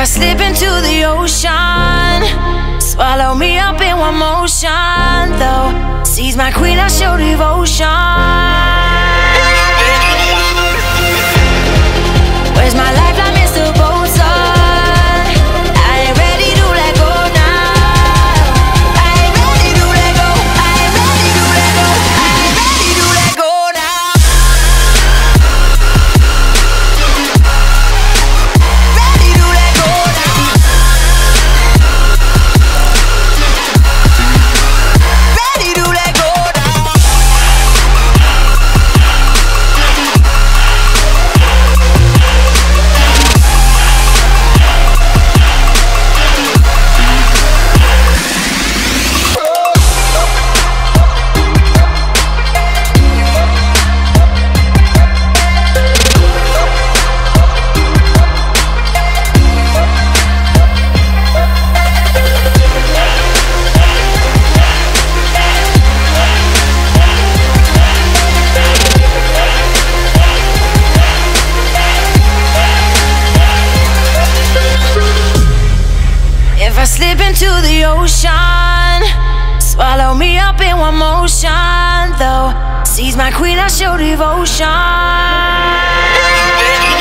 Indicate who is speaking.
Speaker 1: I slip into the ocean, swallow me up in one motion. Though seas my queen, I show devotion. Where's my lifeline, Mr. Bosun? I ain't ready to let go now. I ain't ready to let go. I ain't ready to let go. I ain't ready to let go now. Ready to let go now. Ready to let go now. If I slip into the ocean, swallow me up in one motion. Though seas my queen, I show devotion.